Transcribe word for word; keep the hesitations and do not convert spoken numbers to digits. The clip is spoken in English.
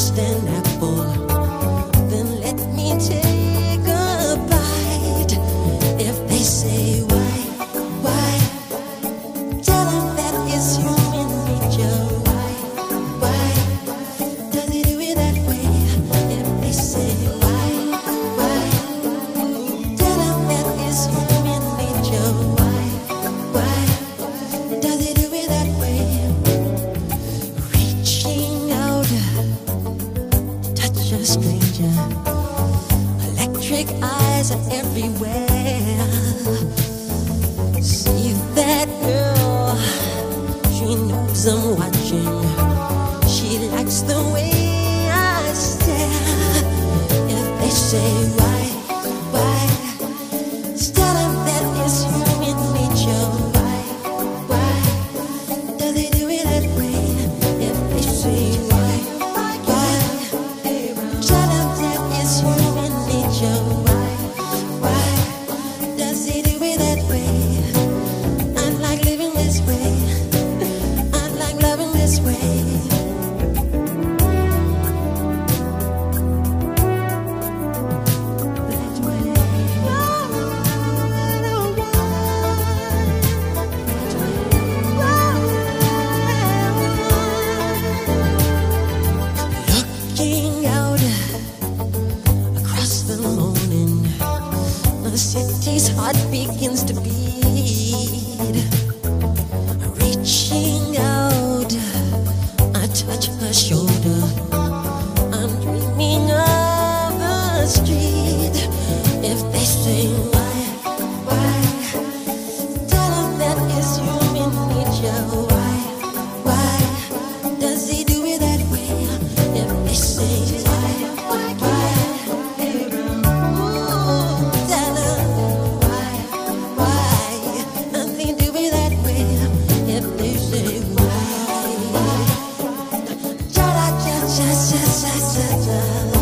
just an apple, then let me take a bite. If they say why, why, tell them that it's human nature. Why, why, does he do it that way? If they say why, why, tell them that it's human nature. Why, why, does he do it that way? Reaching out, touch a stranger. Electric eyes are everywhere. See that girl, she knows I'm watching. She likes the way I stare. If they say why, why, tell them that it's human nature. Why, why, does he do it that way? If they say why, why, tell them that it's human nature. Why, why, does he do it that way? I like living this way. I like loving this way. That way. Looking out across the morning, the city's heart begins to beat. Reaching out, I touch her shoulder. I'm dreaming of a street. If they say why, why, tell them that it's human nature. Why, why, does he do it that way? If they say why, why, ooh, tell them why, why, does he do it that way? If they say why, cha cha cha cha cha cha cha.